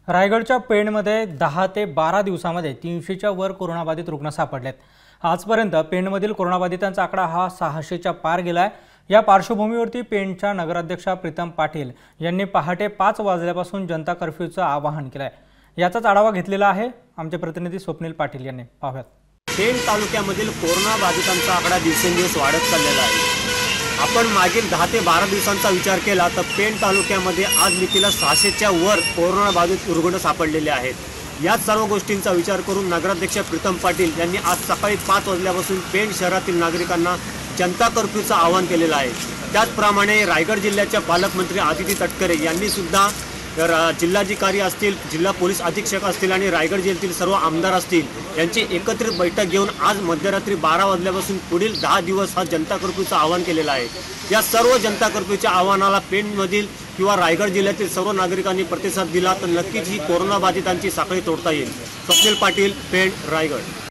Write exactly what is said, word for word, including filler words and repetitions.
रायगडच्या पेणमध्ये दहा ते बारा दिवसांमध्ये तीनशेच्या वर कोरोनाबाधित रुग्ण सापडलेत। आजपर्यंत पेणमधील कोरोनाबाधितांचा आकडा हा सहाशेच्या पार गेलाय। या पार्श्वभूमीवरती पेणच्या नगराध्यक्षा प्रीतम पाटील यांनी पहाटे पाच वाजल्यापासून जनता कर्फ्यूचं आवाहन केलंय। याचाच आढावा घेतलेला आहे आमचे प्रतिनिधी स्वप्नील पाटील यांनी। पाहूयात। पेण तालुक्यामधील कोरोना बाधितांचा आकडा दिवसेंदिवस वाढत चाललेला आहे। आपण मागील दहा ते बारा दिवसांचा विचार केला तर पेण तालुक्यामध्ये आज मितीला सहाशेच्या वर कोरोना बाधित रुग्ण सापडलेले आहेत। याच सर्व गोष्टींचा विचार करून नगराध्यक्ष प्रीतम पाटील यांनी आज सकाळी पाच वाजल्यापासून पेण शहरातील नागरिकांना जनता कर्फ्यूचं आवाहन केलेलं आहे। त्याचप्रमाणे रायगड जिल्ह्याच्या पालकमंत्री आदिती तटकरे यांनी सुद्धा जिल्हाधिकारी असतील, जिल्हा पोलीस अधीक्षक असतील आणि रायगड जिल्ह्यातील सर्व आमदार असतील यांची एकत्रित बैठक घेऊन आज मध्यरात्री बारा वाजल्यापासून पुढील दहा दिवस हा जनता कर्फ्यूचं आवाहन केलेलं आहे। या सर्व जनता कर्फ्यूच्या आव्हानाला पेणमधील किंवा रायगड जिल्ह्यातील सर्व नागरिकांनी प्रतिसाद दिला तर नक्कीच ही कोरोना बाधितांची साखळी तोडता येईल। स्वप्नील पाटील, पेण, रायगड।